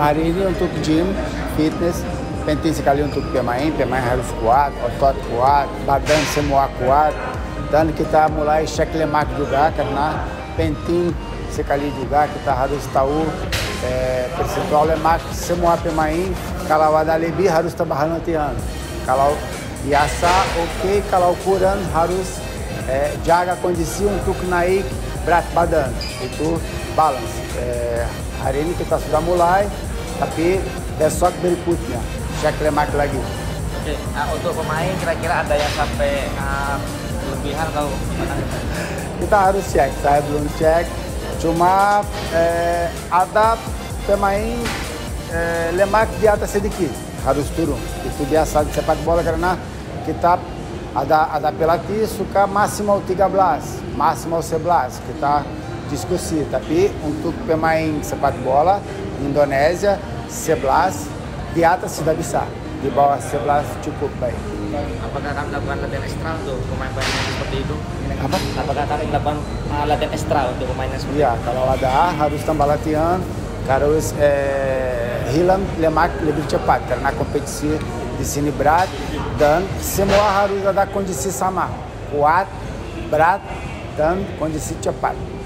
hari ini untuk gym, fitness, penting sekali untuk pemain harus kuat, otot kuat, badan semua kuat. Dan kita mulai cek lemak juga karena penting sekali juga kita harus tahu persentual lemak semua pemain. Kalau ada lebih harus tambah latihan. Kalau biasa oke, kalau kurang harus jaga kondisi untuk naik berat badan, itu balance. Hari ini kita sudah mulai, tapi besok berikutnya cek lemak lagi. Oke, untuk pemain kira-kira ada yang sampai kelebihan atau gimana? Kita harus cek, saya belum cek. Cuma ada pemain lemak di atas sedikit, harus turun. Itu biasa di sepak bola karena kita ada pelatih suka maksimal 13, maksimal 11. Kita diskusi, tapi untuk pemain sepak bola Indonesia 11 di atas sudah bisa, di bawah 11 cukup baik. Apakah akan melakukan latihan ekstra untuk pemain-pemain yang seperti itu? Apa? Apakah akan melakukan latihan ekstra untuk pemain yang seperti itu? Ya, kalau ada harus tambah latihan, harus hilang lemak lebih cepat karena kompetisi di sini berat dan semua harus ada kondisi sama, kuat, berat dan kondisi cepat.